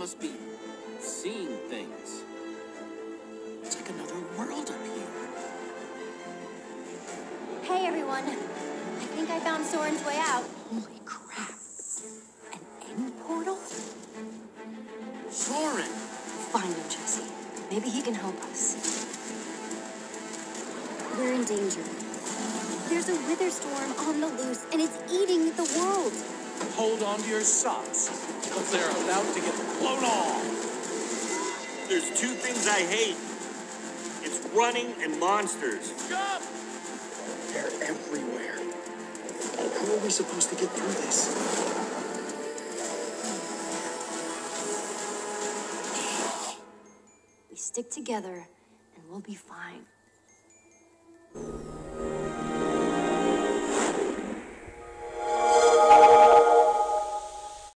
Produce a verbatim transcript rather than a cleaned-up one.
must be seeing things. It's like another world up here. Hey, everyone. I think I found Soren's way out. Holy crap. An end portal? Soren! Find him, Jesse. Maybe he can help us. We're in danger. There's a wither storm on the loose, and it's eating the world. Hold on to your socks, because they're about to get blown off. There's two things I hate. It's running and monsters. Stop! They're everywhere. How are we supposed to get through this? We stick together, and we'll be fine.